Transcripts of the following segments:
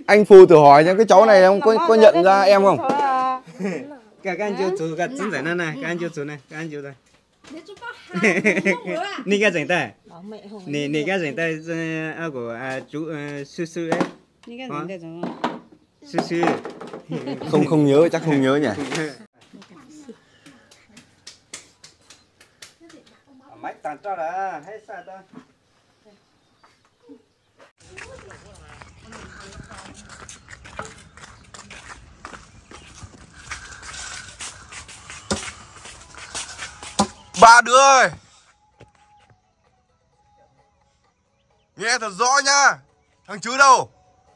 Anh Phu thử hỏi nhá, cái cháu này em có nhận ra em không? Các anh chú cái chân giải này, các anh chú này, các anh chú đây. Nị cái rảnh tay. Nị cái rảnh tay của chú Sư Sư ấy. Nị cái rảnh tay rồi. Sư Sư. Không nhớ, chắc không nhớ nhỉ. Máy tàn cho là hết sao ta. Ba đứa ơi, nghe thật rõ nhá. Thằng Chứ đâu?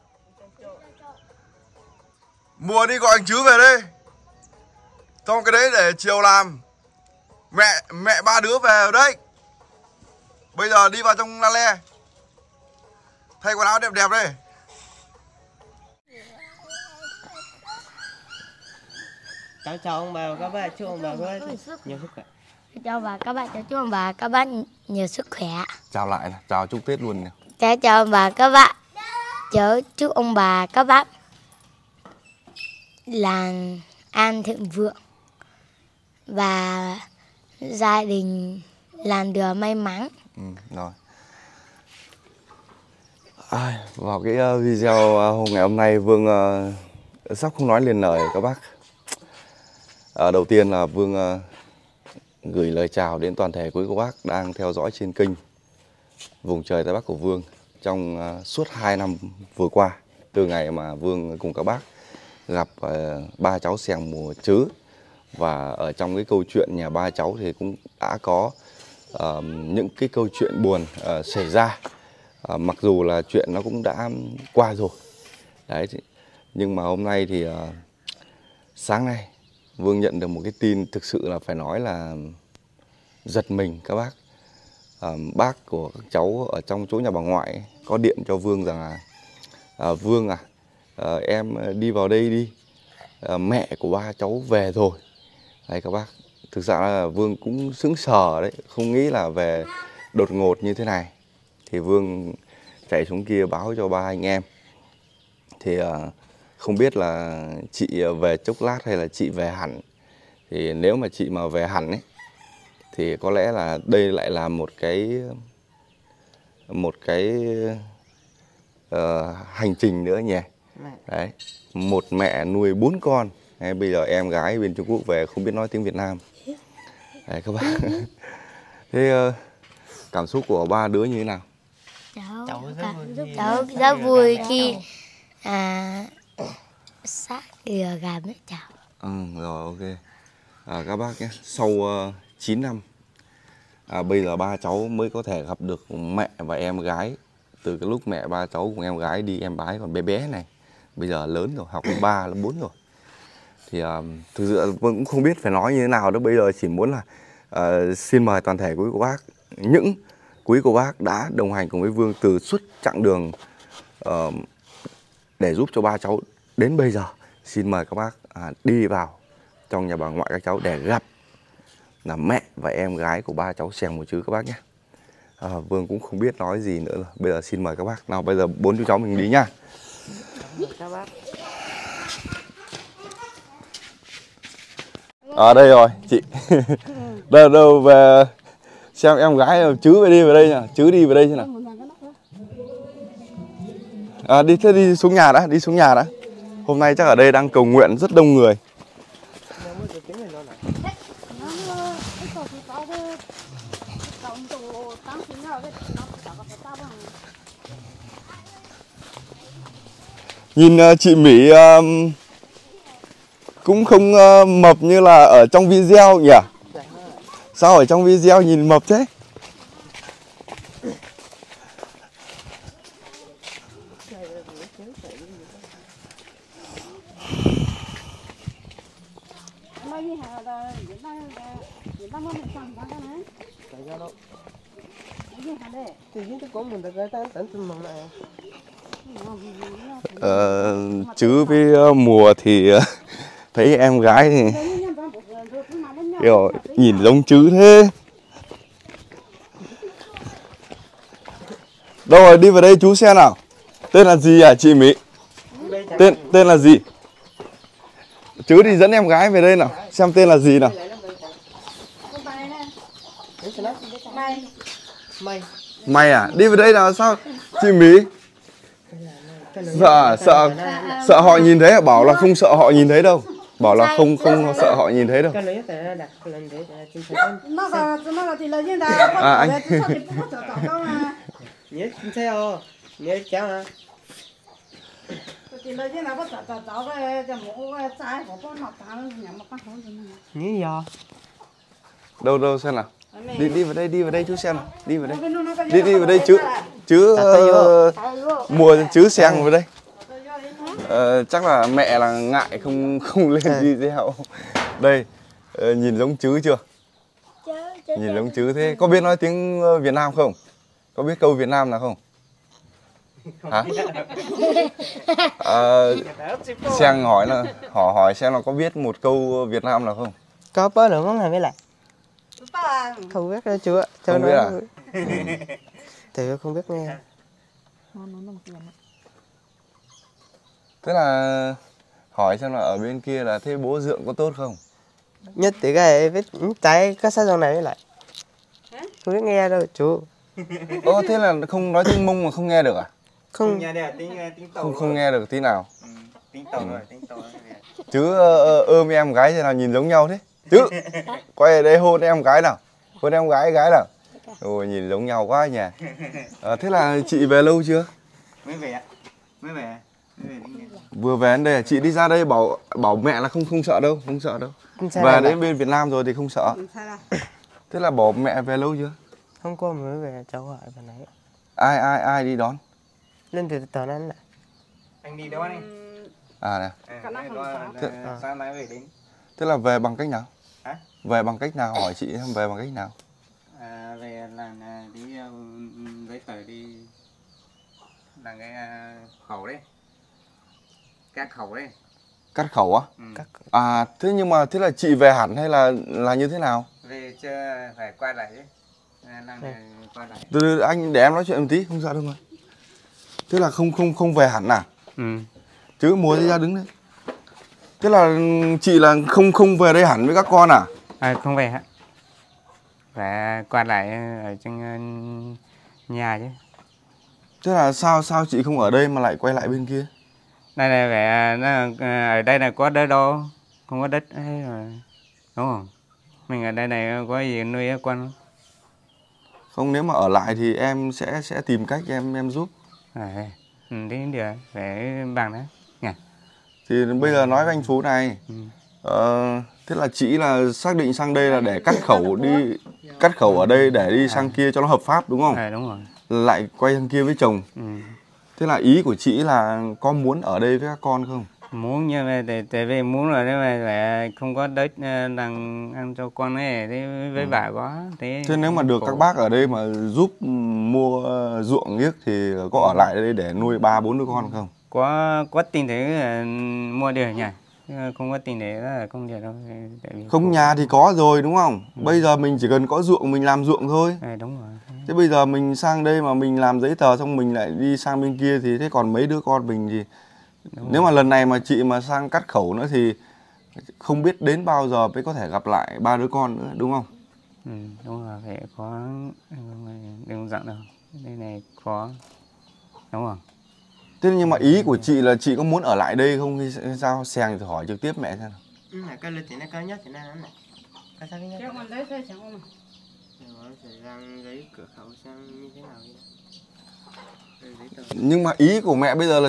Mùa đi gọi thằng Chứ về đây. Xong cái đấy để chiều làm. Mẹ ba đứa về ở đấy. Bây giờ đi vào trong la le, thay quần áo đẹp đẹp đây. Chào ông bà, các bạn, chúc ông bà có nhiều sức khỏe. Chào bà các bạn, chúc ông bà các bác nhiều sức khỏe. Chào lại này, chào chúc Tết luôn nè. Chào ông bà các bạn, chúc ông bà các bác làng an thịnh vượng và gia đình làm được may mắn. Rồi. Vào cái video ngày hôm nay Vương sắp không nói lên lời các bác. Đầu tiên là Vương gửi lời chào đến toàn thể quý cô bác đang theo dõi trên kênh Vùng Trời Tây Bắc của Vương trong suốt 2 năm vừa qua, từ ngày mà Vương cùng các bác gặp ba cháu xèng mùa Chứ. Và ở trong cái câu chuyện nhà ba cháu thì cũng đã có những cái câu chuyện buồn xảy ra, mặc dù là chuyện nó cũng đã qua rồi đấy. Nhưng mà hôm nay thì sáng nay Vương nhận được một cái tin thực sự là phải nói là giật mình các bác. Bác của các cháu ở trong chỗ nhà bà ngoại ấy, có điện cho Vương rằng là Vương em đi vào đây đi, mẹ của ba cháu về rồi. Đấy các bác, thực ra là Vương cũng sững sờ đấy, không nghĩ là về đột ngột như thế này. Thì Vương chạy xuống kia báo cho ba anh em. Thì không biết là chị về chốc lát hay là chị về hẳn. Thì nếu mà chị mà về hẳn ấy thì có lẽ là đây lại là một cái hành trình nữa nhỉ. Đấy, một mẹ nuôi 4 con. Đấy, bây giờ em gái bên Trung Quốc về không biết nói tiếng Việt Nam. Đấy các bác. Thế cảm xúc của ba đứa như thế nào? Cháu rất vui khi xác được gặp với cháu. Rồi ok. Các bác nhé, sau 9 năm bây giờ ba cháu mới có thể gặp được mẹ và em gái. Từ cái lúc mẹ ba cháu cùng em gái đi, em gái còn bé bé này, bây giờ lớn rồi, học lớp 3, lớp 4 rồi. Thì thực sự Vương cũng không biết phải nói như thế nào đó. Bây giờ chỉ muốn là xin mời toàn thể quý cô bác, những quý cô bác đã đồng hành cùng với Vương từ suốt chặng đường để giúp cho ba cháu đến bây giờ. Xin mời các bác đi vào trong nhà bà ngoại các cháu để gặp là mẹ và em gái của ba cháu xèng mùa Chứ các bác nhé. Vương cũng không biết nói gì nữa rồi. Bây giờ xin mời các bác. Nào bây giờ 4 chú cháu mình đi nhá. Các bác. Đây rồi chị. Đâu về xem em gái Chứ đi về đây nha. Chứ đi về đây thế nào. Đi thế đi xuống nhà đã, đi xuống nhà đã. Hôm nay chắc ở đây đang cầu nguyện rất đông người. Nhìn chị Mỹ cũng không mập như là ở trong video nhỉ? Sao ở trong video nhìn mập thế? Chứ với mùa thì thấy em gái thì nhìn giống Chứ thế. Đâu rồi, đi vào đây chú xem nào. Tên là gì hả chị Mỹ? tên là gì? Chứ đi dẫn em gái về đây nào, xem tên là gì nào. Mày à? Đi vào đây nào, sao? Chị Mỹ. Sợ họ nhìn thấy, bảo là không sợ họ nhìn thấy đâu. Bảo là không sợ họ nhìn thấy đâu. À anh. Đâu xem nào. Đi vào đây chú xem nào. Đi vào đây. Đi vào đây chứ mua chứ xem vào đây. Chắc là mẹ là ngại không lên video. Đây, nhìn giống chứ chưa? Nhìn giống chứ thế. Có biết nói tiếng Việt Nam không? Có biết câu Việt Nam nào không? Hả? Xem hỏi là hỏi xem là có biết một câu Việt Nam nào không? Có bớt được món này mới lại. Không biết đâu chưa? Không biết à? Thì không biết nghe. Thế là hỏi xem là ở bên kia là thế bố dượng có tốt không? Nhất thì cái biết trái có sao trong này mới lại. Không biết nghe đâu chú. Thế là không nói tiếng Mông mà không nghe được à? Không không nghe được tí nào. Tiếng Tàu rồi, tiếng Tàu. Chứ ôm em gái thế nào nhìn giống nhau thế? Chứ quay ở đây hôn em gái nào. Hôn em gái nào. Ôi nhìn giống nhau quá nhỉ. Thế là chị về lâu chưa? Mới về. Vừa về đến đây, chị đi ra đây bảo mẹ là không sợ đâu, Về đến bên Việt Nam rồi thì không sợ. Thế là bảo mẹ về lâu chưa? Hôm qua mới về, cháu hỏi bà nãy. Ai đi đón? Lên từ tòa anh lại. Anh đi đón đi. À nè. Sáng nay về đến. Thế là về bằng cách nào? Hả? Về bằng cách nào, hỏi chị em về bằng cách nào? Về là đi giấy tờ đi là cái khẩu đấy. Cắt khẩu đấy. Cắt khẩu á? Thế nhưng mà thế là chị về hẳn hay là như thế nào? Về chưa phải quay lại đấy. Quay lại. Từ anh để em nói chuyện một tí, không sao đâu mà. Thế là không về hẳn à? Chứ mua ra đứng đấy. Thế là chị là không về đây hẳn với các con à? Không về hả? Phải quay lại ở trong nhà chứ. Thế là sao chị không ở đây mà lại quay lại bên kia? Đây này ở đây này có đất đâu, không có đất ấy rồi, đúng không? Mình ở đây này có gì nuôi con không? Không, nếu mà ở lại thì em sẽ tìm cách em giúp. Đến điều phải bằng đấy nhỉ. Thì bây giờ nói với anh Phú này, thế là chị là xác định sang đây là để cắt khẩu ở đây để đi sang kia cho nó hợp pháp đúng không? Đúng rồi. Lại quay sang kia với chồng. Thế là ý của chị là có muốn ở đây với các con không? Muốn, nhưng mà tại vì muốn rồi nhưng mà lại không có đất đang ăn cho con ấy, thế với bà quá. Thế nếu mà được các bác ở đây mà giúp mua ruộng giếc thì có ở lại đây để nuôi 3-4 đứa con không? Có tiền để mua được nhỉ? Không có tiền để là không được đâu. Không, nhà thì có rồi đúng không? Bây giờ mình chỉ cần có ruộng mình làm ruộng thôi. Đúng rồi. Thế bây giờ mình sang đây mà mình làm giấy tờ xong mình lại đi sang bên kia thì thế còn mấy đứa con mình thì nếu mà lần này mà chị mà sang cắt khẩu nữa thì không biết đến bao giờ mới có thể gặp lại 3 đứa con nữa đúng không? Đúng rồi, phải có, đừng giận đâu, đây này khó, đúng không? Thế nhưng mà ý của chị là chị có muốn ở lại đây không hay sao? Sèng thì hỏi trực tiếp mẹ xem nào. Cái lịch thì nó cao nhất thì nó này. Cái sao cái nhất? Sang giấy cửa khẩu sang như thế nào vậy? Nhưng mà ý của mẹ bây giờ là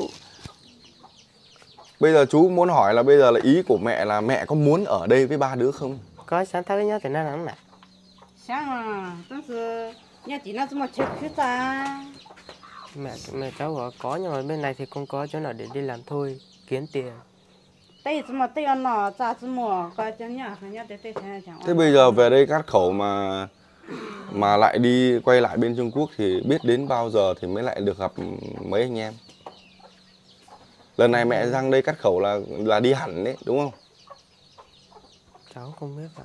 chú muốn hỏi là bây giờ là ý của mẹ là mẹ có muốn ở đây với 3 đứa không? Có sáng thấy nhất thì nó nắng này. Sáng à,但是nhà chị nó mà chưa khuyết ta. Mẹ cháu có nhưng mà bên này thì không có chỗ nào để đi làm thôi, kiếm tiền. Đây mà tiền nó ra chứ mà coi cho nhà để chẳng. Thế bây giờ về đây cắt khẩu mà lại đi quay lại bên Trung Quốc thì biết đến bao giờ thì mới lại được gặp mấy anh em? Lần này mẹ sang đây cắt khẩu là đi hẳn đấy đúng không? Cháu không biết ạ.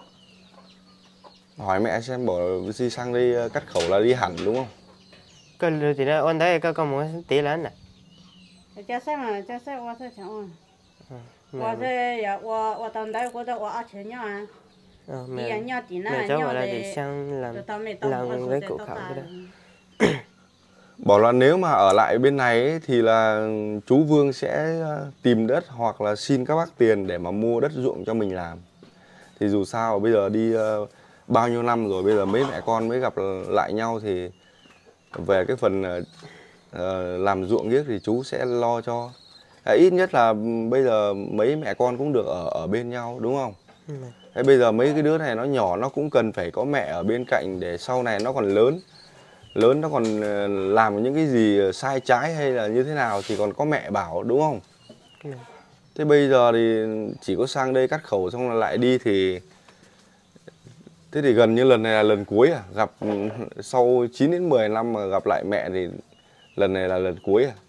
Hỏi mẹ xem bảo đi sang đây cắt khẩu là đi hẳn đúng không? Cái thì nó ôn thấy các con muốn tí lớn này. cha sai mà cha sai qua sai chẳng Ờ, qua mẹ sai ya qua tầm đấy qua đó qua chơi nhau ờ, đi ăn mẹ nhau tí mẹ na cháu nhau bảo là để để sang tao mẹ tao làm mua cái số củ tao khảo ta cái đó. Bảo là nếu mà ở lại bên này ấy, thì là chú Vương sẽ tìm đất hoặc là xin các bác tiền để mà mua đất ruộng cho mình làm. Thì dù sao bây giờ đi bao nhiêu năm rồi, bây giờ mấy mẹ con mới gặp lại nhau thì về cái phần làm ruộng giếc thì chú sẽ lo cho. Ít nhất là bây giờ mấy mẹ con cũng được ở bên nhau đúng không? Thế bây giờ mấy cái đứa này nó nhỏ, nó cũng cần phải có mẹ ở bên cạnh để sau này nó còn lớn nó còn làm những cái gì sai trái hay là như thế nào thì còn có mẹ bảo đúng không? Thế bây giờ thì chỉ có sang đây cắt khẩu xong là lại đi thì thế thì gần như lần này là lần cuối à? Gặp sau 9 đến 10 năm mà gặp lại mẹ thì lần này là lần cuối à?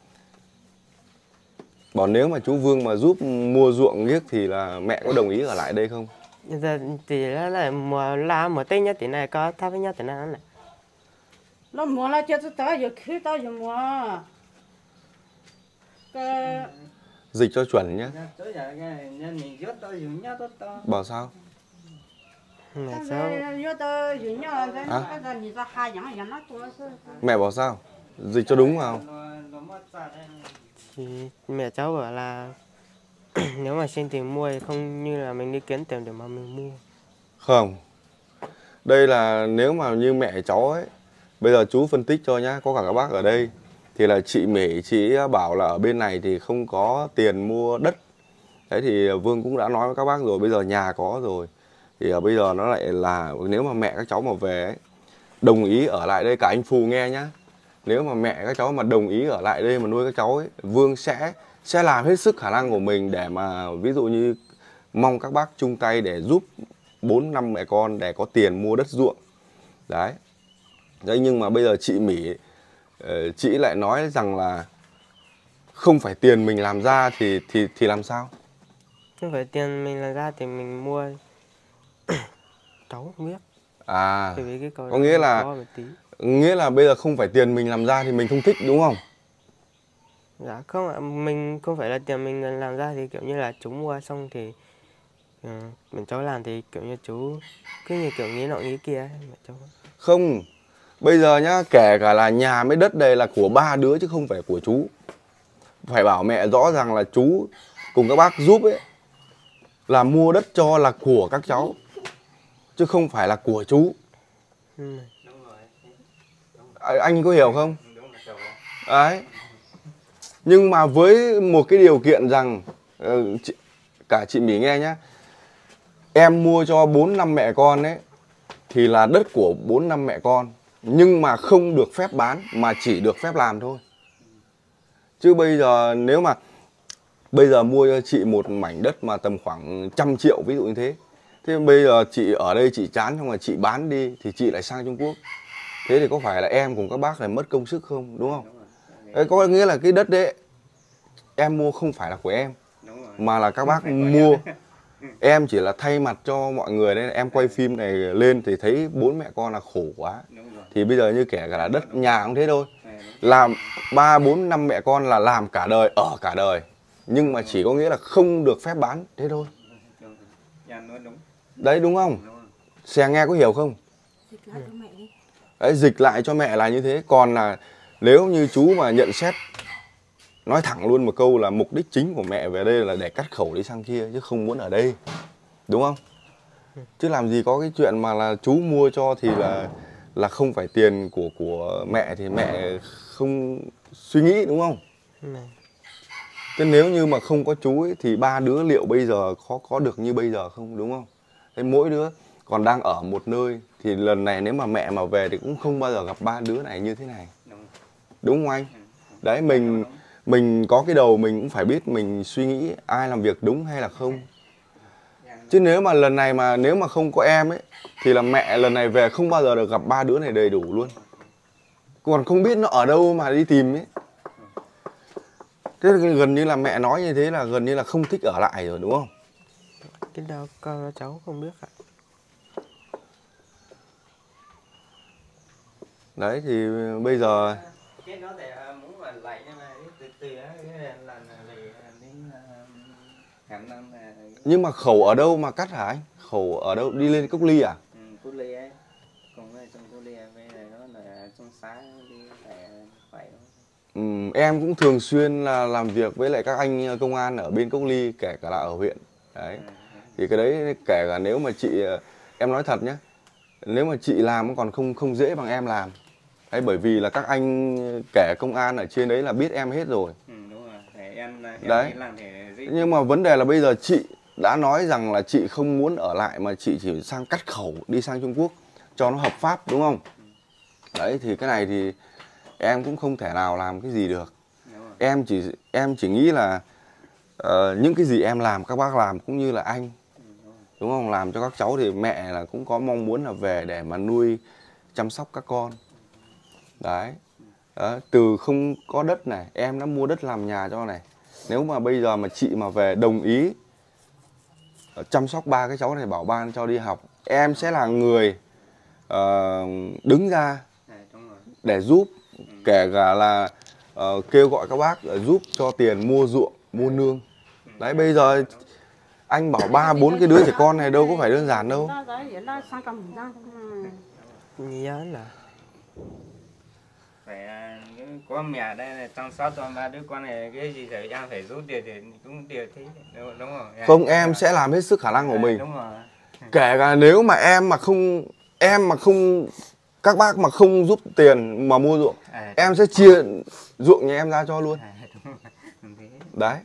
Bảo nếu mà chú Vương mà giúp mua ruộng giếc thì là mẹ có đồng ý ở lại đây không? Giờ thì nó là mùa la mùa tết nhất thì này có thắp với nhất thì nào này. nó mua là cho tao giờ khi tao giờ mua cái Dịch cho chuẩn nhé. Bảo sao? Mẹ cháu giờ tao giờ nhau cái giờ nhìn ra hai nhẫn giờ nó tua Mẹ bảo sao? Dịch cho đúng vào. thì mẹ cháu bảo là nếu mà xin tiền mua thì không như là mình đi kiếm tiền để mà mình mua. Không. Đây là nếu mà như mẹ cháu ấy, bây giờ chú phân tích cho nhá, có cả các bác ở đây. Thì là chị Mỹ, chị bảo là ở bên này thì không có tiền mua đất. Đấy thì Vương cũng đã nói với các bác rồi, bây giờ nhà có rồi. Thì bây giờ nó lại là nếu mà mẹ các cháu mà về ấy, đồng ý ở lại đây, cả anh Phù nghe nhá. Nếu mà mẹ các cháu mà đồng ý ở lại đây mà nuôi các cháu ấy, Vương sẽ làm hết sức khả năng của mình để mà ví dụ như mong các bác chung tay để giúp 4-5 mẹ con để có tiền mua đất ruộng. Đấy. Đấy nhưng mà bây giờ chị Mỹ chị lại nói rằng là không phải tiền mình làm ra thì làm sao? Không phải tiền mình làm ra thì mình mua. Cháu không biết. À, Thì cái câu có nghĩa là khó một tí. nghĩa là bây giờ không phải tiền mình làm ra thì mình không thích đúng không? Dạ không ạ, mình không phải là tiền mình làm ra thì kiểu như là chú mua xong thì mình cháu làm thì kiểu như chú cứ như kiểu nghĩ nọ nghĩ kia mẹ cháu. Không, bây giờ nhá, kể cả là nhà mấy đất đây là của 3 đứa chứ không phải của chú. Phải bảo mẹ rõ ràng là chú cùng các bác giúp ấy là mua đất cho là của các cháu chứ không phải là của chú. Anh có hiểu không? Đấy. Nhưng mà với một cái điều kiện rằng cả chị Mỹ nghe nhá, em mua cho 4-5 mẹ con ấy thì là đất của 4-5 mẹ con, nhưng mà không được phép bán mà chỉ được phép làm thôi. Chứ bây giờ nếu mà bây giờ mua cho chị một mảnh đất mà tầm khoảng 100 triệu ví dụ như thế, thế bây giờ chị ở đây chị chán xong rồi chị bán đi thì chị lại sang Trung Quốc, thế thì có phải là em cùng các bác lại mất công sức không, đúng không? Đấy, có nghĩa là cái đất đấy em mua không phải là của em mà là các bác mua. Em chỉ là thay mặt cho mọi người đấy, em quay phim này lên thì thấy 4 mẹ con là khổ quá. Thì bây giờ như kể cả là đất nhà cũng thế thôi. Làm 3-4-5 mẹ con là làm cả đời, ở cả đời. Nhưng mà chỉ có nghĩa là không được phép bán, thế thôi. Đấy đúng không? Xe nghe có hiểu không? Đấy, dịch lại cho mẹ là như thế. Còn là nếu như chú mà nhận xét, nói thẳng luôn một câu là mục đích chính của mẹ về đây là để cắt khẩu đi sang kia chứ không muốn ở đây. Đúng không? Chứ làm gì có cái chuyện mà là chú mua cho thì là không phải tiền của mẹ thì mẹ không suy nghĩ đúng không? Thế nếu như mà không có chú ấy, thì 3 đứa liệu bây giờ có được như bây giờ không, đúng không? Thế mỗi đứa còn đang ở một nơi thì lần này nếu mà mẹ mà về thì cũng không bao giờ gặp 3 đứa này như thế này. Đúng không anh? Đấy, mình có cái đầu mình cũng phải biết mình suy nghĩ ai làm việc đúng hay là không. Chứ nếu mà lần này mà nếu mà không có em ấy thì là mẹ lần này về không bao giờ được gặp 3 đứa này đầy đủ luôn. Còn không biết nó ở đâu mà đi tìm ấy. Thế gần như là mẹ nói như thế là gần như là không thích ở lại rồi đúng không? Cái đó con cháu không biết ạ. Đấy thì bây giờ Nhưng mà khẩu ở đâu mà cắt hả anh? Khẩu ở đâu? Đi lên Cốc Ly à? Cốc Ly ấy. Còn trong Cốc Ly với này nó là trong sáng đi phải Em cũng thường xuyên là làm việc với lại các anh công an ở bên Cốc Ly, kể cả là ở huyện. Đấy. Thì cái đấy kể cả nếu mà chị, em nói thật nhé, nếu mà chị làm còn không dễ bằng em làm. Đấy, bởi vì là các anh kể công an ở trên đấy là biết em hết rồi. Đúng rồi. Em đấy. Làm thì dễ. Nhưng mà vấn đề là bây giờ chị đã nói rằng là chị không muốn ở lại mà chị chỉ sang cắt khẩu đi sang Trung Quốc cho nó hợp pháp, đúng không? Đấy, thì cái này thì em cũng không thể nào làm cái gì được. Em chỉ nghĩ là những cái gì em làm các bác làm cũng như là anh, đúng không? Làm cho các cháu thì mẹ là cũng có mong muốn là về để mà nuôi chăm sóc các con. Đấy. Đó, từ không có đất này em đã mua đất làm nhà cho này. Nếu mà bây giờ mà chị mà về đồng ý chăm sóc ba cái cháu này, bảo ban cho đi học, em sẽ là người đứng ra để giúp, kể cả là kêu gọi các bác giúp cho tiền mua ruộng, mua nương. Đấy, bây giờ anh bảo 3-4 cái đứa trẻ con này đâu có phải đơn giản đâu. Nhớ là phải có mẹ đây này chăm sóc cho ba đứa con này, cái gì thời gian phải giúp tiền thì cũng đều thế, đúng không? Không, em sẽ làm hết sức khả năng của mình. Đúng rồi. Kể cả nếu mà em mà không các bác mà không giúp tiền mà mua ruộng, em sẽ chia ruộng nhà em ra cho luôn. Đấy.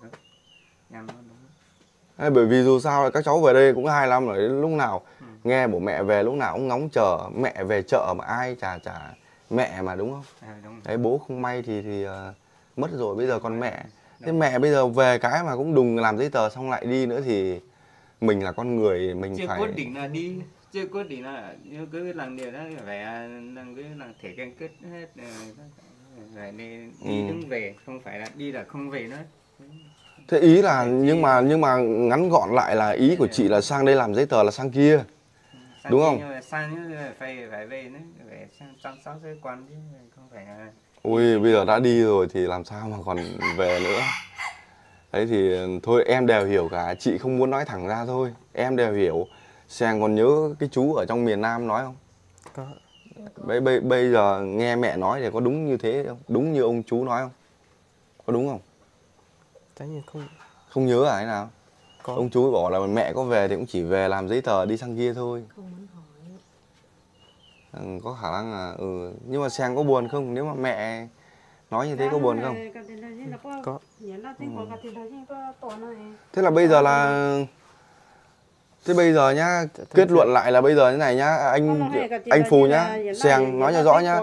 Bởi vì dù sao là các cháu về đây cũng 2 năm rồi, lúc nào nghe bố mẹ về lúc nào cũng ngóng chờ mẹ về chợ mà ai chả mẹ mà, đúng không? Đấy, bố không may thì mất rồi, bây giờ còn mẹ. Thế mẹ bây giờ về cái mà cũng đùng làm giấy tờ xong lại đi nữa thì mình là con người, mình chưa phải quyết định là đi, chưa quyết định là cứ làm điều đó phải cứ làm thể căn kết hết, phải đi đứng về, không phải là đi là không về nữa. Thế ý là nhưng mà ngắn gọn lại là ý của chị là sang đây làm giấy tờ là sang kia, đúng không? Sang phải về nữa, phải chăm sóc cái con chứ không phải là... Ui, bây giờ đã đi rồi thì làm sao mà còn về nữa. Đấy thì thôi em đều hiểu cả, chị không muốn nói thẳng ra thôi, em đều hiểu. Seng còn nhớ cái chú ở trong miền Nam nói không? có. Bây giờ nghe mẹ nói thì có đúng như thế không? Đúng như ông chú nói không? Có đúng không? Tất nhiên Không nhớ à hay nào? có. Ông chú bảo là mẹ có về thì cũng chỉ về làm giấy tờ đi sang kia thôi. Không muốn hỏi. Có khả năng là nhưng mà Seng có buồn không? Nếu mà mẹ nói như thế có buồn không? Có. Thế là bây giờ là thế bây giờ nhá, kết luận lại là bây giờ thế này nhá, anh Phù nhá, Seng nói cho rõ nhá.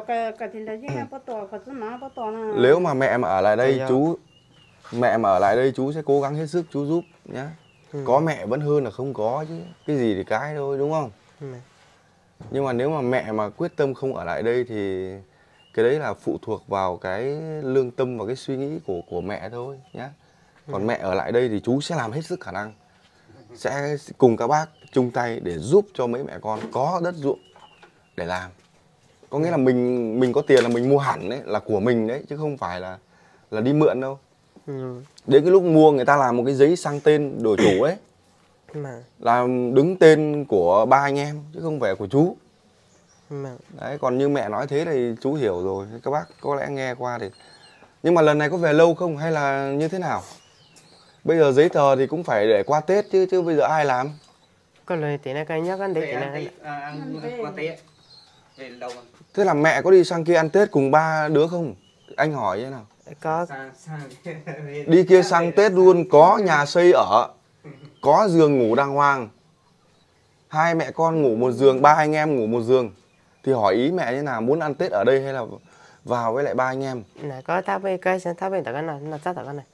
Nếu mà mẹ mà ở lại đây chú sẽ cố gắng hết sức chú giúp nhá. Có mẹ vẫn hơn là không có chứ. Cái gì thì cái thôi, đúng không? Nhưng mà nếu mà mẹ mà quyết tâm không ở lại đây thì cái đấy là phụ thuộc vào cái lương tâm và cái suy nghĩ của mẹ thôi nhá. Còn mẹ ở lại đây thì chú sẽ làm hết sức khả năng, sẽ cùng các bác chung tay để giúp cho mấy mẹ con có đất ruộng để làm. Có nghĩa là mình có tiền là mình mua hẳn đấy, là của mình đấy, chứ không phải là đi mượn đâu. Đến cái lúc mua người ta làm một cái giấy sang tên đổi chủ ấy, là đứng tên của 3 anh em chứ không phải của chú. Đấy, còn như mẹ nói thế thì chú hiểu rồi, các bác có lẽ nghe qua thì. Nhưng mà lần này có về lâu không hay là như thế nào? Bây giờ giấy tờ thì cũng phải để qua Tết chứ bây giờ ai làm? Có lời tí này cái nhắc ăn để tí này. Qua Tết. Về lâu không? Thế là mẹ có đi sang kia ăn Tết cùng 3 đứa không? Anh hỏi thế nào? Có. Đi kia sang Tết luôn, có nhà xây ở, có giường ngủ đàng hoàng. 2 mẹ con ngủ một giường, 3 anh em ngủ một giường. Thì hỏi ý mẹ thế nào, muốn ăn Tết ở đây hay là vào với lại 3 anh em? Này có tháp bên cái tháp bên tất cái này, nó chắc tất cái này.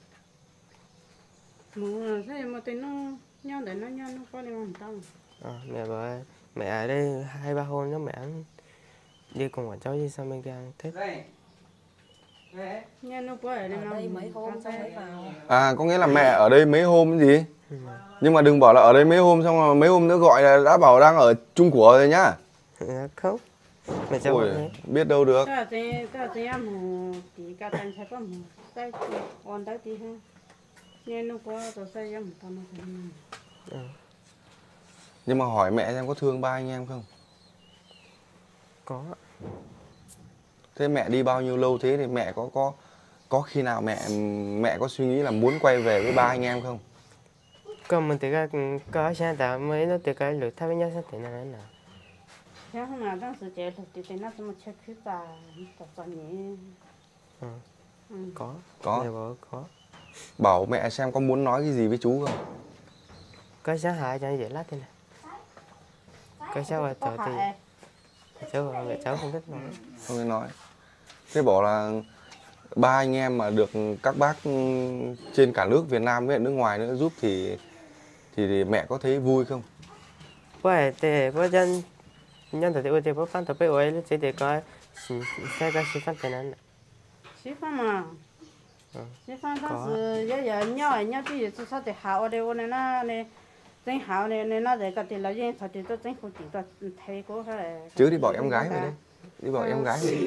Mà thì nó nhau để nó có đi làm tao. Mẹ bảo mẹ ở đây 2-3 hôm nữa mẹ đi cùng bọn cháu đi sang bên kia ăn Tết. Nha nó có ở đây mấy hôm xong mới vào. À, có nghĩa là mẹ ở đây mấy hôm cái gì? Nhưng mà đừng bảo là ở đây mấy hôm xong rồi mấy hôm nữa gọi là đã bảo đang ở Trung Quốc rồi nhá. Không. Mẹ cháu Ôi, biết đâu được. Ta thì em tí cả tan sẽ có cái còn đấy thì ha nên nó có rồi xây em tao nó Nhưng mà hỏi mẹ xem có thương ba anh em không? Có. Thế mẹ đi bao nhiêu lâu thế thì mẹ có khi nào mẹ có suy nghĩ là muốn quay về với ba anh em không? Còn mình thì có sáng tạo mới nó từ cái lượt thay với nhau sao thế nào nữa. thế không nào đang sự chế thì nó sẽ một chiếc khứ bà tập nhỉ. Có. Có. Bảo mẹ xem có muốn nói cái gì với chú không? Cái sáng hại cho nó dễ lát thế này. Cái sáng là trời thì cháu không thích nói. Không biết nói. Thế bảo là ba anh em mà được các bác trên cả nước Việt Nam với nước ngoài nữa giúp thì mẹ có thấy vui không? Vậy thì có dân nhân thì thì có fan tập ấy rồi sẽ để coi sẽ cái sự phát triển này. Xí pha mà. Xí pha đó là giờ nhau thì sao để hảo đây ôn nó này tính hảo này nó để cái tiền là gì thật thì tôi tính phụ chỉ tôi thấy có cái. Chứ đi bảo em gái về đây. Đi bảo em gái về.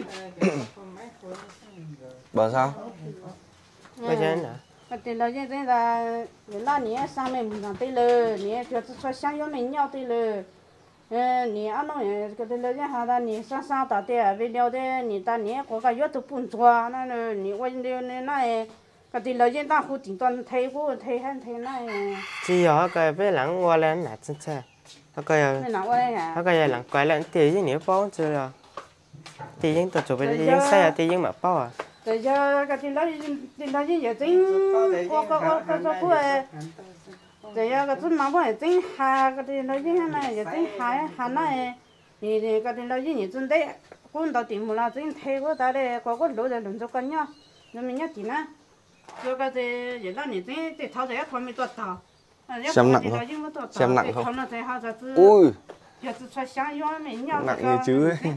Bảo sao? Bây giờ nè. Cái tiền là gì tính là nhẹ sang mình làm tí lơ nhẹ cho tôi sang cho mình nhau tí lơ. Nhẹ ăn nó cái tiền là gì hà ta nhẹ sang tạo tiền về điều đấy nhẹ ta nhẹ có cái yếu tố bún chua nó nhẹ quên điều này cái tiền là gì ta phụ chỉ toàn thấy hay thấy này. Chỉ có cái về lắng qua lên là chân xe. Nó cái lắng quay lên thì gì nhiều bao chưa rồi. Thì những tổ chụp về thì những xe thì những mặc bao à. Bây giờ cái tiền là gì giờ tính có bây giờ cái chút mà bọn tính hà cái tiền là gì này giờ tính hà này thì cái tiền là gì nhỉ chúng đấy cũng đầu tiền một là tính thấy có ta đây có lối để luận cho con nhau nên mình nhớ tí nè rồi cái gì giờ là nhỉ tính thì tháo ra thôi mình tuột tháo xem nặng không? Ui nặng như chứ ấy.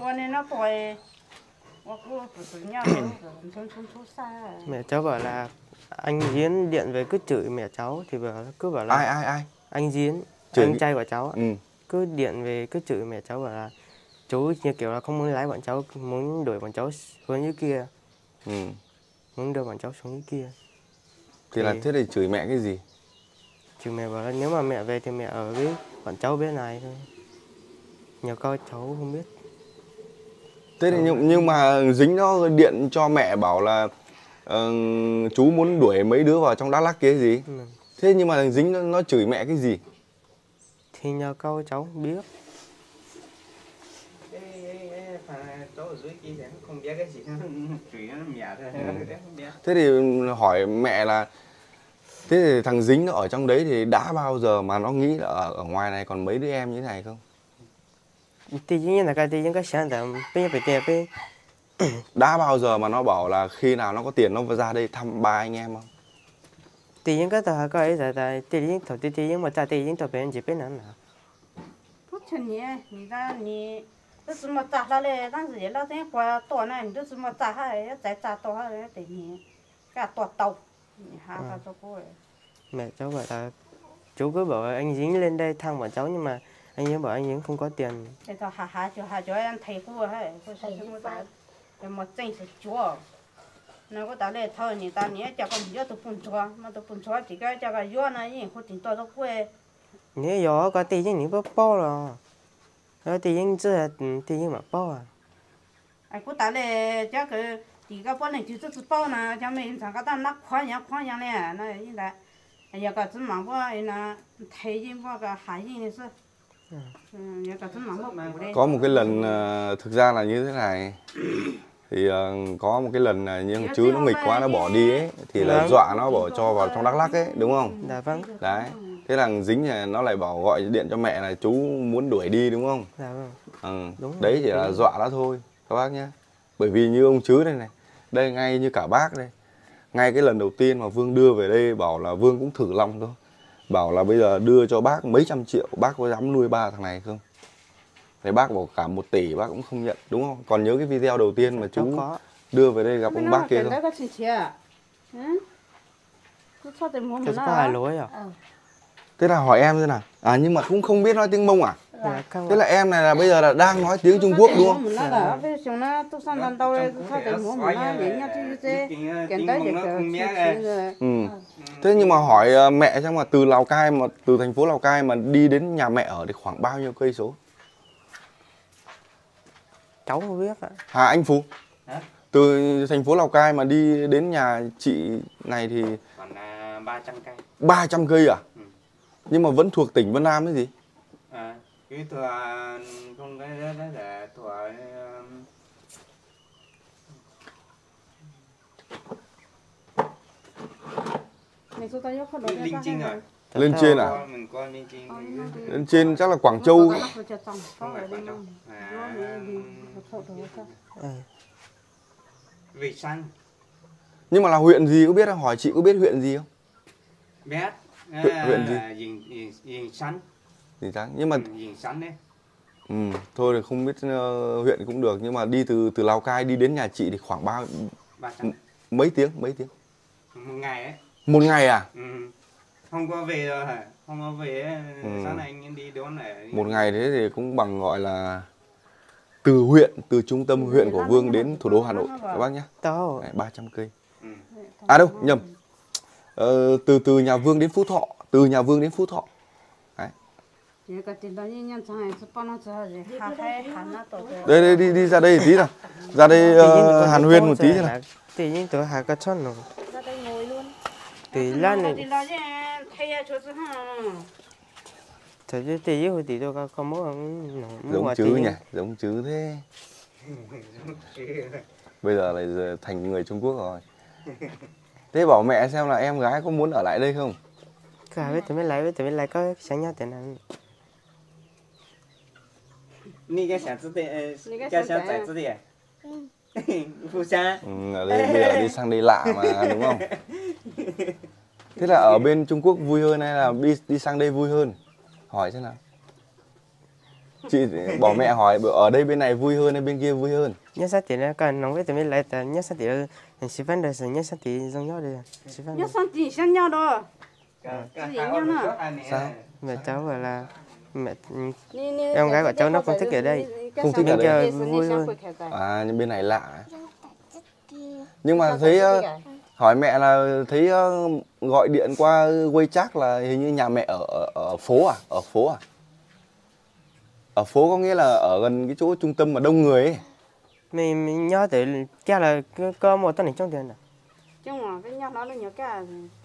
Mẹ cháu bảo là anh Diến điện về cứ chửi mẹ cháu thì cứ bảo là ai anh Diến chửi anh trai của cháu cứ điện về cứ chửi mẹ cháu bảo là chú như kiểu là không muốn lái bọn cháu, muốn đuổi bọn cháu xuống dưới kia, muốn đưa bọn cháu xuống dưới kia. Thì là thế thì chửi mẹ cái gì? Chửi mẹ bảo là nếu mà mẹ về thì mẹ ở với bọn cháu bên này thôi, nhiều câu cháu không biết. Thế thì nhưng mà Dính nó điện cho mẹ bảo là chú muốn đuổi mấy đứa vào trong Đắk Lắk kia gì? Thế nhưng mà Dính nó chửi mẹ cái gì? Thì nhờ câu cháu không biết. Cháu ở dưới kia không biết cái gì chửi nó mẹ thôi. Thế thì hỏi mẹ là thế thì thằng Dính nó ở trong đấy thì đã bao giờ mà nó nghĩ là ở ngoài này còn mấy đứa em như thế này không? Thì như là cái thì những cái sáng tạo bây giờ phải đã bao giờ mà nó bảo là khi nào nó có tiền nó ra đây thăm ba anh em không? thì những cái tờ cái ấy là thì những thầu thì những mà ta thì những tờ bên chỉ bên nào nào. Tốt chân nhỉ, nhỉ, tôi chỉ một trả lại, đang gì là thế qua tổ này, tôi chỉ một trả hay, giải trả tổ hay để nhỉ, cả tổ tàu, hà cho cô ấy. Mẹ cháu bảo là chú cứ bảo anh Dính lên đây thăm bọn cháu nhưng mà anh Dính bảo anh Dính không có tiền. Thế cho hà cho anh thầy cô hay, cô sẽ không có để một chân sẽ chúa. Nó có trả lại thôi, nhỉ ta nhỉ, cho con yếu tố bún chua, mà tố bún chua chỉ cái cho cái yếu này, nhỉ, cô tính to cho cô ấy. Nếu gió có tiền những bao rồi, rồi tiền chưa là tiền mà bao à. Ai cô trả lại cho cái thì cái bọn này chỉ bao nè, cho mình chẳng có ta nắp khoan nhang này, này như thế. Giờ cái chân mắm bao này thấy gì bao cái hải gì này sao? Giờ cái chân mắm bao đây. Có một cái lần thực ra là như thế này. Thì có một cái lần như thằng chứ nó nghịch quá nó bỏ đi ấy, thì là dọa nó bỏ cho vào trong Đắk Lắk ấy, đúng không? Dạ vâng. Đấy. Thế là Dính này nó lại bảo gọi điện cho mẹ là chú muốn đuổi đi đúng không? Dạ vâng. Đúng đấy chỉ là dọa nó thôi các bác nhé. Bởi vì như ông chứ đây này, đây ngay như cả bác đây. Ngay cái lần đầu tiên mà Vương đưa về đây bảo là Vương cũng thử lòng thôi. Bảo là bây giờ đưa cho bác mấy trăm triệu, bác có dám nuôi ba thằng này không? Thế bác bảo cả 1 tỷ bác cũng không nhận, đúng không? Còn nhớ cái video đầu tiên mà chú đưa về đây gặp ông bác kia không? Thế có hai lối à? Thế là hỏi em thế nào? À nhưng mà cũng không biết nói tiếng Mông à? Dạ không Thế ạ. là em này là bây giờ là đang nói tiếng Trung Quốc đúng không? Mình nói là bây giờ nó tôi sang lần đầu sao thì muốn mình nói vậy nha chứ cái tới được Ừ. Thế nhưng mà hỏi mẹ xem mà từ Lào Cai mà từ thành phố Lào Cai mà đi đến nhà mẹ ở thì khoảng bao nhiêu cây số? Cháu không biết ạ. Hà Anh Phú. Hả? Từ thành phố Lào Cai mà đi đến nhà chị này thì Còn 300 cây. 300 cây à? Ừ. Nhưng mà vẫn thuộc tỉnh Vân Nam cái gì? Cái thừa không cái đó là thừa Linh Chinh rồi. Lên trên à? Mình coi Linh Chinh. Lên trên chắc là Quảng Châu. Vị Xanh. Nhưng mà là huyện gì có biết không? Hỏi chị có biết huyện gì không? Biết. Huyện gì? Diền Xanh. Gì sáng. Nhưng mà Diền Xanh đấy. thôi thì không biết huyện cũng được, nhưng mà đi từ Lào Cai đi đến nhà chị thì khoảng 300. mấy tiếng? Một ngày ấy. Một ngày à? Không có về rồi hả? Không có về sáng nay anh đi đón lại. Một ngày thế thì cũng bằng gọi là từ huyện, từ trung tâm huyện của Vương đến thủ đô Hà Nội các bác nhé. 300 cây. À đâu, nhầm. Từ nhà Vương đến Phú Thọ, từ nhà Vương đến Phú Thọ. Đấy. Đây đi ra đây tí nào. Ra đây hàn huyên một tí thế nào. Tự nhiên tôi hạ cái chân rồi. Ra đây ngồi luôn. Thì lát này thật chứ tí với tí tôi có muốn Giống chứ nhỉ, giống chứ thế. Bây giờ lại thành người Trung Quốc rồi. Thế bảo mẹ xem là em gái có muốn ở lại đây không? Cả với tụi mình lấy có sáng nhau thế nào. Ni cái sáng tự đi à? Phu Sa. Ở đây bây giờ đi sang đây lạ mà đúng không? Thế là ở bên Trung Quốc vui hơn hay là đi sang đây vui hơn? Hỏi xem nào. Chị bỏ mẹ hỏi ở đây bên này vui hơn hay bên kia vui hơn? Nhất sát tí nó còn nóng với tụi mình lấy nhất sát tí là sĩ văn đời sẽ nhất sát tí giống nhau đây. nhất sát tí giống nhau đó. Cái gì nhau nữa? Sao? Mẹ cháu bảo là mẹ em gái của cháu nó không thích ở đây. Không thích ở đây. Vui hơn. À nhưng bên này lạ. Nhưng mà thấy hỏi mẹ là thấy gọi điện qua WeChat là hình như nhà mẹ ở phố à? Ở phố à? Ở phố có nghĩa là ở gần cái chỗ trung tâm mà đông người ấy. Mình nhớ tới kia là có một tuần trong tiền à? Chung mà với nhau nó là nhiều cái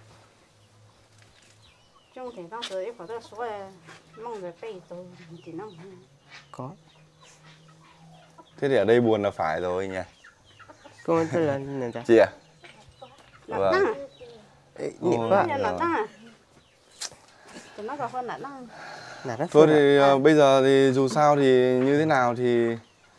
chung thì当时一会儿都说弄着背都chỉ弄. Có. Thế thì ở đây buồn là phải rồi nhỉ? Cô tên là gì vậy? Chị à? Là tăng. Nhịp quá. Là tăng à? Tụi nó còn hơn là tăng. Thôi thì bây giờ thì dù sao thì như thế nào thì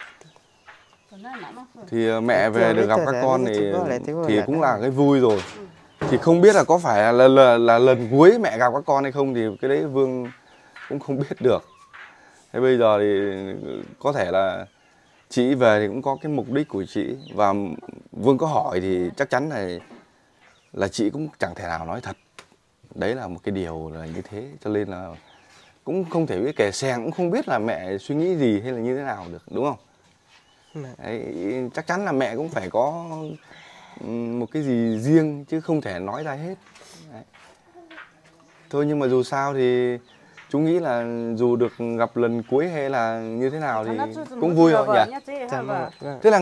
mẹ về được gặp các con thì cũng là cái vui rồi. Thì không biết là có phải là lần cuối mẹ gặp các con hay không thì cái đấy Vương cũng không biết được. Thế bây giờ thì có thể là chị về thì cũng có cái mục đích của chị, và Vương có hỏi thì chắc chắn là chị cũng chẳng thể nào nói thật. Đấy là một cái điều là như thế, cho nên là cũng không thể biết kẻ xèng, cũng không biết là mẹ suy nghĩ gì hay là như thế nào được, đúng không? Đấy, chắc chắn là mẹ cũng phải có một cái gì riêng chứ không thể nói ra hết. Đấy. Thôi nhưng mà dù sao thì chúng nghĩ là dù được gặp lần cuối hay là như thế nào thì cũng vui rồi nhỉ. Thế là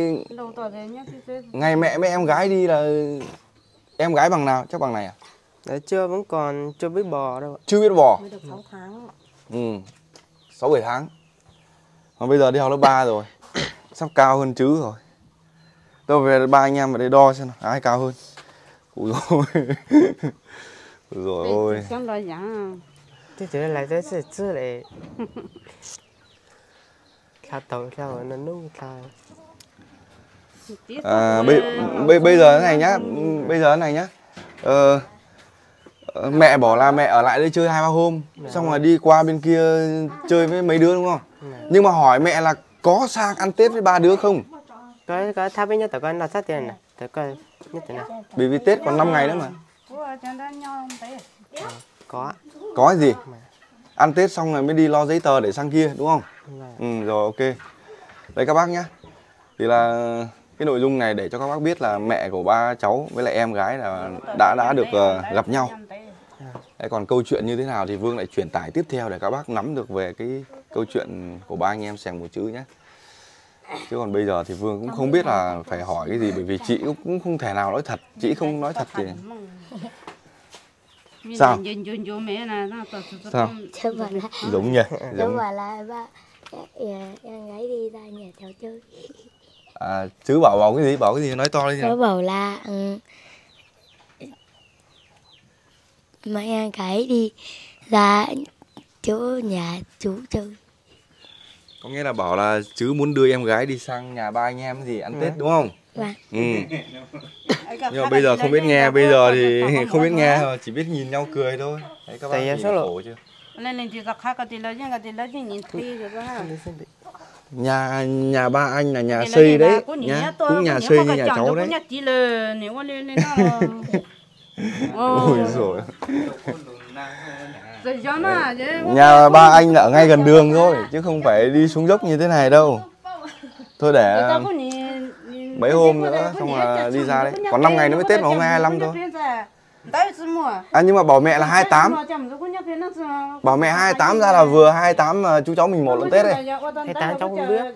ngày mẹ với em gái đi là em gái bằng nào? Chắc bằng này à? Đấy, vẫn còn chưa biết bò đâu. Chưa biết bò. Mới được 6 tháng. 6-7 tháng. Mà bây giờ đi học lớp 3 rồi. Sắp cao hơn chứ rồi. Tôi về ba anh em vào đây đo xem nào, ai cao hơn. Ui dồi rồi ôi. Thế thì lại tới sẽ chưa lại. Sao tàu sao nó nút sao. Bây giờ thế này nhá, mẹ bảo là mẹ ở lại đây chơi 2-3 hôm, xong rồi đi qua bên kia chơi với mấy đứa đúng không? Nhưng mà hỏi mẹ là có sang ăn Tết với 3 đứa không? Có tha với nhau tao coi là sát tiền này, tao coi nhất thế nào. Bởi vì Tết còn 5 ngày nữa mà. Có gì? ăn Tết xong rồi mới đi lo giấy tờ để sang kia đúng không? Vâng. Rồi ok. Đây các bác nhá. Thì là cái nội dung này để cho các bác biết là mẹ của ba cháu với lại em gái là đã được gặp nhau. Đấy, còn câu chuyện như thế nào thì Vương lại truyền tải tiếp theo để các bác nắm được về cái câu chuyện của ba anh em Sèng Mùa Chữ nhé. Chứ còn bây giờ thì Vương cũng không biết là phải hỏi cái gì, bởi vì chị cũng không thể nào nói thật. Chị không nói thật thì sao? Sao? Cháu bảo là Giống nhỉ? cháu Giống. bảo là ba em gái đi ra nhà cháu chơi. À, chứ bảo cái gì? Bảo cái gì? Nói to lên. Cháu bảo là mà em gái đi ra chỗ nhà chú chơi. Có nghĩa là bảo là chứ muốn đưa em gái đi sang nhà ba anh em gì ăn Tết đúng không? Vâng. Ừ. Nhưng mà bây giờ không biết nghe, bây giờ thì không biết nghe rồi, chỉ biết nhìn nhau cười thôi. Đấy các bác nhìn khổ chưa? Nhà ba anh là nhà xây đấy nhá, cũng nhà xây như nhà cháu đấy. Ôi rồi. Nhà ba anh là ở ngay gần đường thôi chứ không phải đi xuống dốc như thế này đâu. Thôi để mấy hôm nữa xong là đi ra đấy. Còn 5 ngày nữa mới Tết mà hôm nay 25 thôi. À nhưng mà bảo mẹ là 28. Bảo mẹ 28 ra là vừa 28 mà chú cháu mình một lần Tết đây. 28 cháu không biết.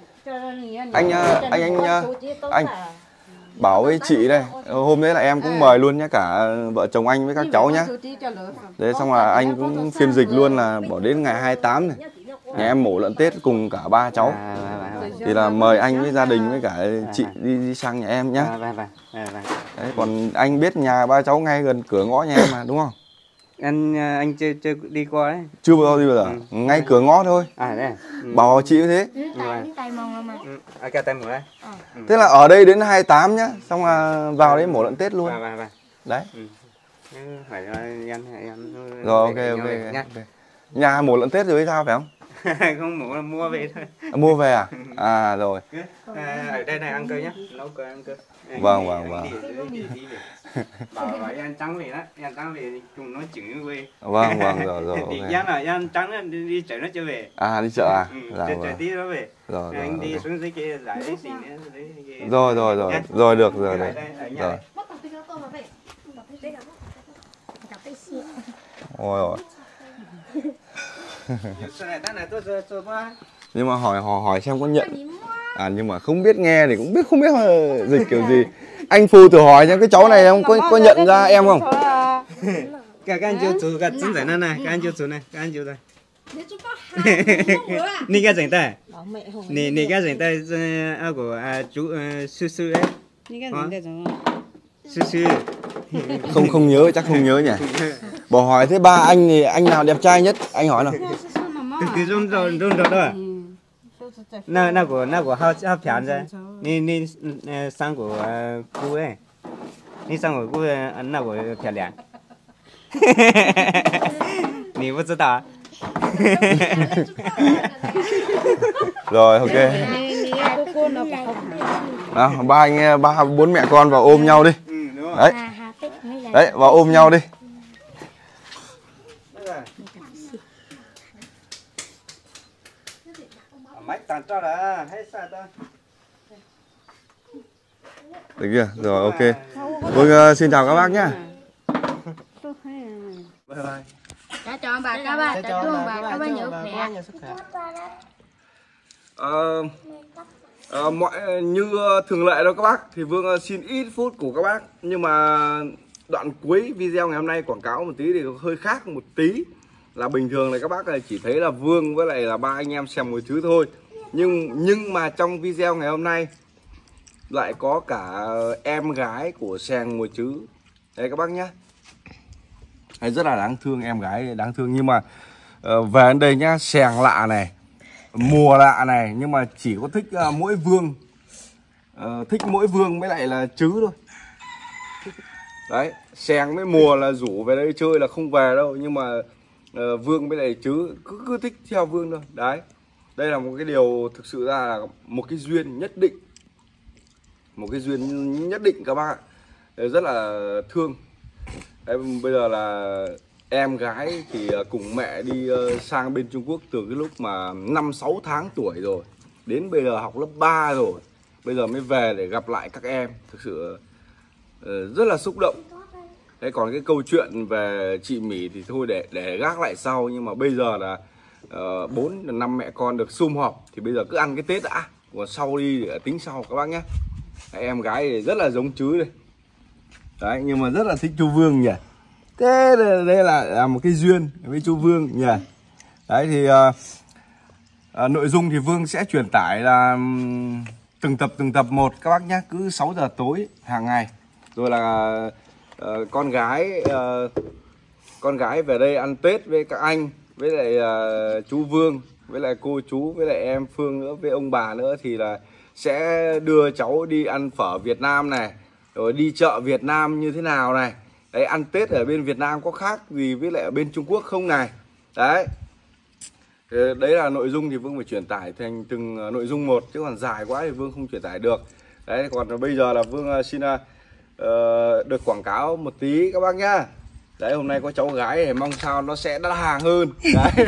Anh bảo với chị đây, hôm đấy là em cũng mời luôn nhá, cả vợ chồng anh với các cháu nhá. Đấy xong là anh cũng phiên dịch luôn là bỏ đến ngày 28 này. Nhà em mổ lợn Tết cùng cả ba cháu. Thì là mời anh với gia đình với cả chị đi sang nhà em nhá. Đấy, còn anh biết nhà ba cháu ngay gần cửa ngõ nhà em mà đúng không? Anh chưa đi qua đấy. Chưa bao giờ đi bao giờ. Ngay cửa ngõ thôi. À đấy. Bảo chị như thế. Tay mong mà. Cái tay mổ đấy. Thế là ở đây đến 28 nhá, xong là vào đấy mổ lợn Tết luôn. Đấy. Phải em. Rồi ok. Nhà mổ lợn Tết rồi hay sao phải không? Không mổ là mua về thôi. Mua về à? À rồi. Ở đây này ăn cơm nhá, nấu cơm ăn cơm. Vâng. Bảo ăn trắng về đó, ăn trắng về cùng nói chuyện với. Vâng rồi Thì ok. ăn trắng đi chợ nó chưa về. À đi chợ à? Dạ vâng. Tí nó về. Rồi. Anh đi xuống dưới kia giải đấy gì nữa. Rồi được rồi. Rồi. Ôi. Nhưng mà hỏi xem có nhận. À nhưng mà không biết nghe thì cũng không biết dịch kiểu gì. Anh Phu thử hỏi nha, cái cháu này em có nhận ra em không? Các anh chú cái chân giải này, các anh chú này, các anh chú đây. Nì cái rảnh tay. Nì cái rảnh tay của chú Sư Sư ấy. Sư Sư. Không nhớ, chắc không nhớ nhỉ. Bỏ hỏi thế ba anh thì anh nào đẹp trai nhất? Anh hỏi nào. Từ run rồi đó. Nào của hao phiền ra. Nì sang của cô ấy. Nì sang của cô anh nào của phiền liền. Nì không biết à? Rồi ok. Nào, ba bốn mẹ con vào ôm nhau đi. Đấy, vào ôm nhau đi. Được chưa? Rồi ok. Vâng, xin chào các bác nhá. Bye bye. Đã chọn bà các bác, đã chọn bà các bác nhớ khỏe. Như thường lệ đó các bác, thì Vương xin ít phút của các bác. Nhưng mà đoạn cuối video ngày hôm nay quảng cáo một tí thì hơi khác một tí. Là bình thường là các bác chỉ thấy là Vương với lại là ba anh em Sèng Mùa Chữ thôi. Nhưng mà trong video ngày hôm nay lại có cả em gái của Sèng Mùa Chữ. Đấy các bác nhá. Đấy, rất là đáng thương, em gái đáng thương. Nhưng mà về đến đây nhá, Sèng lạ này, mùa lạ này, nhưng mà chỉ có thích mỗi Vương. Thích mỗi Vương với lại là Chữ thôi. Đấy, Sèng với mùa là rủ về đây chơi là không về đâu. Nhưng mà Vương với lại Chữ cứ thích theo Vương thôi. Đấy, đây là một cái điều thực sự ra là một cái duyên nhất định. Một cái duyên nhất định các bác ạ. Rất là thương. Đấy, bây giờ là em gái thì cùng mẹ đi sang bên Trung Quốc từ cái lúc mà 5-6 tháng tuổi rồi, đến bây giờ học lớp 3 rồi, bây giờ mới về để gặp lại các em. Thực sự rất là xúc động. Thế còn cái câu chuyện về chị Mỹ thì thôi để gác lại sau. Nhưng mà bây giờ là 4-5 mẹ con được sum họp thì bây giờ cứ ăn cái Tết đã, còn sau đi để tính sau các bác nhé. Em gái thì rất là giống Chứ đây đấy, nhưng mà rất là thích chú Vương nhỉ. Thế đây là một cái duyên với chú Vương nhỉ. Đấy thì nội dung thì Vương sẽ truyền tải là từng tập một các bác nhé, cứ 6 giờ tối hàng ngày. Rồi là con gái về đây ăn Tết với các anh, với lại chú Vương, với lại cô chú, với lại em Phương nữa, với ông bà nữa, thì là sẽ đưa cháu đi ăn phở Việt Nam này, rồi đi chợ Việt Nam như thế nào này. Đấy, ăn Tết ở bên Việt Nam có khác gì với lại ở bên Trung Quốc không này. Đấy. Đấy là nội dung thì Vương phải truyền tải thành từng nội dung một, chứ còn dài quá thì Vương không truyền tải được. Đấy, còn bây giờ là Vương xin được quảng cáo một tí các bác nhá. Đấy, hôm nay có cháu gái thì mong sao nó sẽ đắt hàng hơn. Đấy,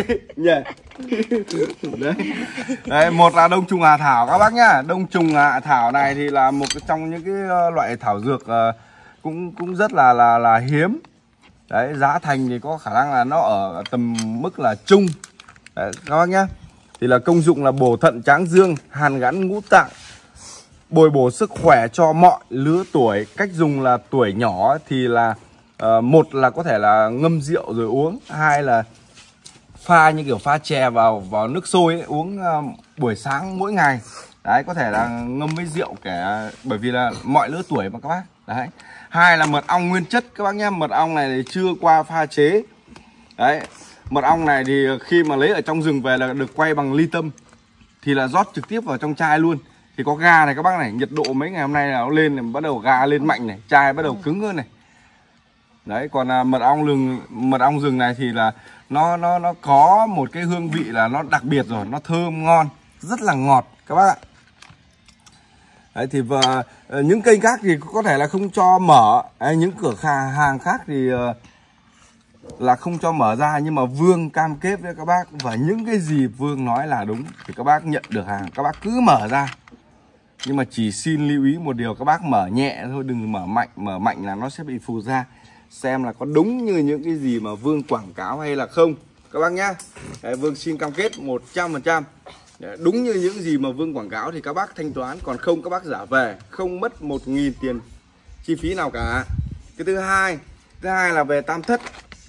nhỉ. Đấy, một là đông trùng hạ thảo các bác nhá. Đông trùng hạ thảo này thì là một trong những cái loại thảo dược cũng rất là hiếm. Đấy, giá thành thì có khả năng là nó ở tầm mức là trung. Đấy, các bác nhá. Thì là công dụng là bổ thận tráng dương, hàn gắn ngũ tạng, bồi bổ sức khỏe cho mọi lứa tuổi. Cách dùng là tuổi nhỏ thì là một là có thể là ngâm rượu rồi uống, hai là pha như kiểu pha chè vào nước sôi ấy, uống buổi sáng mỗi ngày. Đấy, có thể là ngâm với rượu kể, bởi vì là mọi lứa tuổi mà các bác. Đấy. Hai là mật ong nguyên chất các bác nhé. Mật ong này thì chưa qua pha chế. Đấy, mật ong này thì khi mà lấy ở trong rừng về là được quay bằng ly tâm, thì là rót trực tiếp vào trong chai luôn. Thì có ga này các bác này, nhiệt độ mấy ngày hôm nay là nó lên này, bắt đầu ga lên mạnh này, chai bắt đầu cứng hơn này. Đấy, còn mật ong rừng này thì là nó có một cái hương vị là nó đặc biệt rồi, nó thơm ngon, rất là ngọt các bác ạ. Đấy, thì những cây khác thì có thể là không cho mở. Đấy, những cửa hàng khác thì là không cho mở ra, nhưng mà Vương cam kết với các bác và những cái gì Vương nói là đúng thì các bác nhận được hàng, các bác cứ mở ra. Nhưng mà chỉ xin lưu ý một điều, các bác mở nhẹ thôi, đừng mở mạnh là nó sẽ bị phù ra. Xem là có đúng như những cái gì mà Vương quảng cáo hay là không các bác nhá. Đấy, Vương xin cam kết 100%. Đúng như những gì mà Vương quảng cáo thì các bác thanh toán, còn không các bác giả về, không mất 1.000 tiền chi phí nào cả. Cái thứ hai là về tam thất.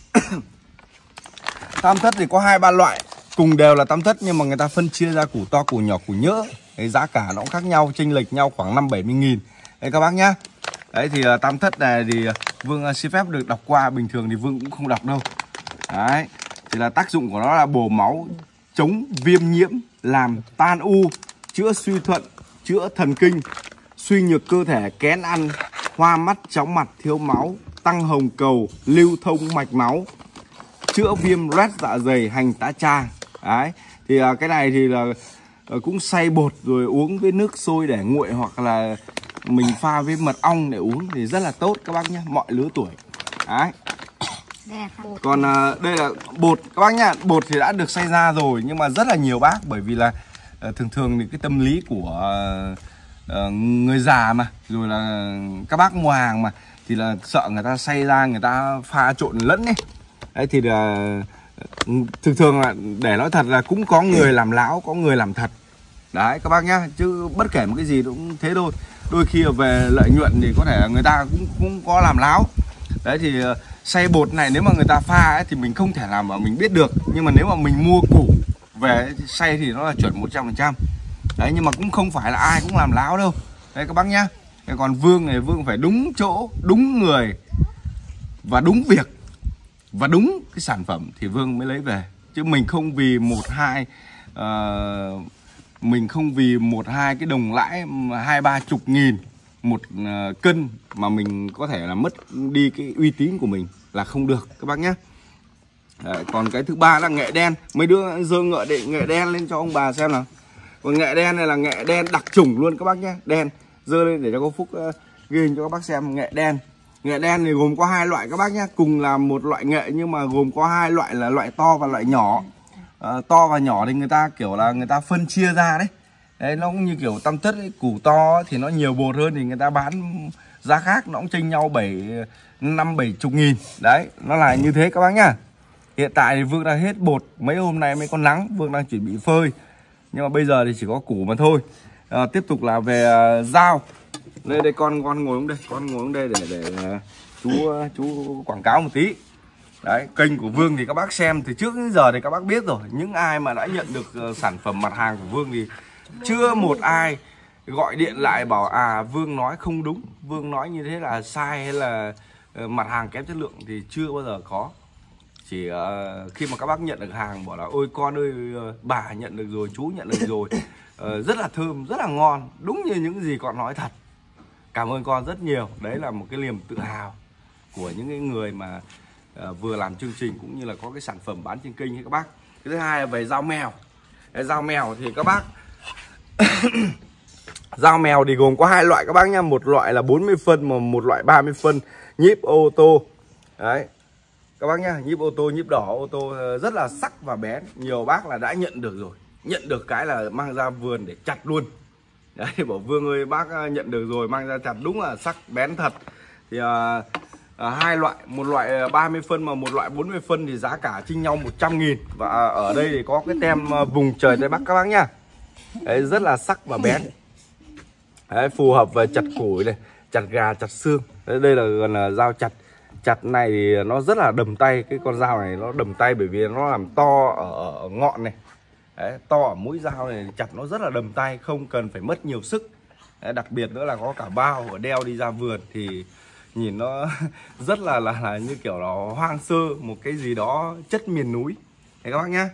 Tam thất thì có 2-3 loại, cùng đều là tam thất nhưng mà người ta phân chia ra củ to, củ nhỏ, củ nhỡ. Đấy, giá cả nó cũng khác nhau, chênh lệch nhau khoảng 50-70.000. Đấy các bác nhá. Đấy thì tam thất này thì Vương xin phép được đọc qua, bình thường thì Vương cũng không đọc đâu. Đấy, thì là tác dụng của nó là bổ máu, chống viêm nhiễm, làm tan u, chữa suy thận, chữa thần kinh, suy nhược cơ thể, kén ăn, hoa mắt, chóng mặt, thiếu máu, tăng hồng cầu, lưu thông mạch máu, chữa viêm loét dạ dày, hành tá tràng. Đấy, thì cái này thì là cũng xay bột rồi uống với nước sôi để nguội, hoặc là mình pha với mật ong để uống thì rất là tốt các bác nhé, mọi lứa tuổi. Đấy. Còn đây là bột các bác nhá. Bột thì đã được xay ra rồi, nhưng mà rất là nhiều bác, bởi vì là thường thì cái tâm lý của người già mà, rồi là các bác mua hàng mà, thì là sợ người ta xay ra, người ta pha trộn lẫn ấy. Đấy thì là thường là để nói thật là cũng có người làm láo, có người làm thật. Đấy các bác nhá, chứ bất kể một cái gì cũng thế thôi. Đôi khi về lợi nhuận thì có thể người ta cũng có làm láo. Đấy thì xay bột này nếu mà người ta pha ấy, thì mình không thể làm mà mình biết được. Nhưng mà nếu mà mình mua củ về xay thì nó là chuẩn 100%. Đấy, nhưng mà cũng không phải là ai cũng làm láo đâu. Đấy các bác nhá. Còn Vương này, Vương phải đúng chỗ, đúng người và đúng việc và đúng cái sản phẩm thì Vương mới lấy về. Chứ mình không vì mình không vì 1-2 cái đồng lãi 20-30 nghìn một cân mà mình có thể là mất đi cái uy tín của mình, là không được các bác nhé. Đấy, còn cái thứ ba là nghệ đen. Mấy đứa dơ nghệ đen lên cho ông bà xem nào. Còn nghệ đen này là nghệ đen đặc chủng luôn các bác nhé. Đen dơ lên để cho cô Phúc ghi hình cho các bác xem nghệ đen. Nghệ đen thì gồm có 2 loại các bác nhé. Cùng là một loại nghệ nhưng mà gồm có 2 loại là loại to và loại nhỏ. To và nhỏ thì người ta kiểu là người ta phân chia ra đấy. Đấy, nó cũng như kiểu tăm tất ấy. Củ to thì nó nhiều bột hơn thì người ta bán giá khác, nó cũng chênh nhau 5-70 nghìn. Đấy, nó là như thế các bác nhá. Hiện tại thì Vương đang hết bột, mấy hôm nay mới có nắng, Vương đang chuẩn bị phơi. Nhưng mà bây giờ thì chỉ có củ mà thôi. Tiếp tục là về dao. Đây con ngồi xuống đây, con ngồi xuống đây để chú quảng cáo một tí. Đấy, kênh của Vương thì các bác xem từ trước đến giờ thì các bác biết rồi. Những ai mà đã nhận được sản phẩm mặt hàng của Vương thì chưa một ai gọi điện lại bảo Vương nói không đúng, Vương nói như thế là sai hay là mặt hàng kém chất lượng thì chưa bao giờ có. Chỉ khi mà các bác nhận được hàng bảo là ôi con ơi, bà nhận được rồi, chú nhận được rồi, rất là thơm, rất là ngon, đúng như những gì con nói thật. Cảm ơn con rất nhiều. Đấy là một cái niềm tự hào của những cái người mà vừa làm chương trình cũng như là có cái sản phẩm bán trên kênh các bác. Cái thứ hai là về dao mèo. Dao mèo thì các bác dao mèo thì gồm có 2 loại các bác nha. Một loại là 40 phân mà một loại 30 phân nhíp ô tô. Đấy các bác nhá, nhíp ô tô, nhíp đỏ ô tô rất là sắc và bén. Nhiều bác là đã nhận được rồi, nhận được cái là mang ra vườn để chặt luôn. Đấy, bảo Vương ơi bác nhận được rồi mang ra chặt, đúng là sắc bén thật. Thì 2 loại, một loại 30 phân và một loại 40 phân thì giá cả chênh nhau 100 nghìn. Và ở đây thì có cái tem vùng trời Tây Bắc các bác nhá. Đấy, rất là sắc và bén. Đấy, phù hợp với chặt củi này, chặt gà, chặt xương. Đấy, đây là gần là dao chặt. Chặt này thì nó rất là đầm tay. Cái con dao này nó đầm tay bởi vì nó làm to ở ngọn này. Đấy, to ở mũi dao này, chặt nó rất là đầm tay, không cần phải mất nhiều sức. Đấy, đặc biệt nữa là có cả bao và đeo đi ra vườn thì nhìn nó rất là như kiểu là hoang sơ, một cái gì đó chất miền núi. Đấy các bác nhá.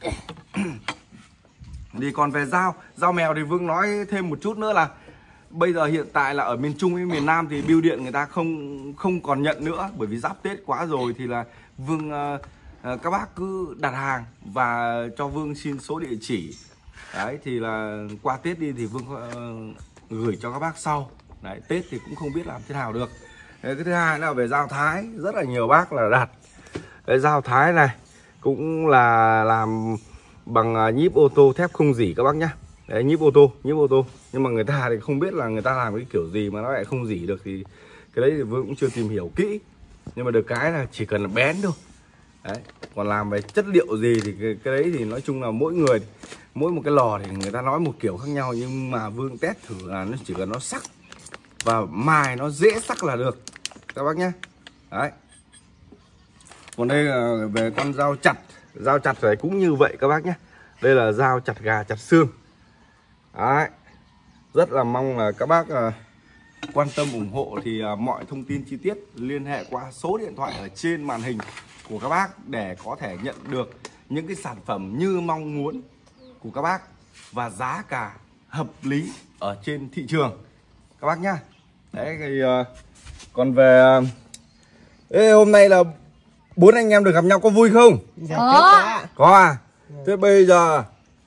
Thì còn về dao mèo thì Vương nói thêm một chút nữa là bây giờ hiện tại là ở miền Trung với miền Nam thì bưu điện người ta không còn nhận nữa, bởi vì giáp Tết quá rồi thì là Vương các bác cứ đặt hàng và cho Vương xin số địa chỉ. Đấy thì là qua Tết đi thì Vương gửi cho các bác sau. Đấy, Tết thì cũng không biết làm thế nào được. Đấy, cái thứ hai là về dao thái, rất là nhiều bác là đặt. Cái dao thái này cũng là làm bằng nhíp ô tô thép không rỉ các bác nhá. Đấy, nhíp ô tô. Nhưng mà người ta thì không biết là người ta làm cái kiểu gì mà nó lại không rỉ được, thì cái đấy thì Vương cũng chưa tìm hiểu kỹ. Nhưng mà được cái là chỉ cần là bén thôi. Đấy, còn làm về chất liệu gì thì cái đấy thì nói chung là mỗi người, mỗi một cái lò thì người ta nói một kiểu khác nhau. Nhưng mà Vương test thử là nó chỉ cần nó sắc và mài nó dễ sắc là được các bác nhé. Đấy. Còn đây là về con dao chặt. Dao chặt này cũng như vậy các bác nhé. Đây là dao chặt gà, chặt xương. Đấy. Rất là mong là các bác quan tâm ủng hộ thì mọi thông tin chi tiết liên hệ qua số điện thoại ở trên màn hình của các bác để có thể nhận được những cái sản phẩm như mong muốn của các bác và giá cả hợp lý ở trên thị trường các bác nhá. Đấy thì còn về hôm nay là 4 anh em được gặp nhau có vui không? Có à? Thế bây giờ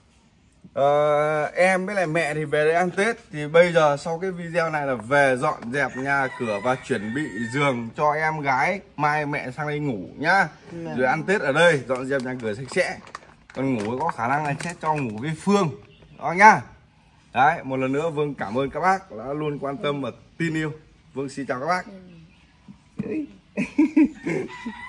em với lại mẹ thì về đây ăn Tết. Thì bây giờ sau cái video này là về dọn dẹp nhà cửa và chuẩn bị giường cho em gái. Mai mẹ sang đây ngủ nhá. Rồi ăn Tết ở đây, dọn dẹp nhà cửa sạch sẽ. Còn ngủ có khả năng là sẽ cho ngủ với Phương đó nhá. Đấy, một lần nữa Vương cảm ơn các bác đã luôn quan tâm và tin yêu. Vương xin chào các bác.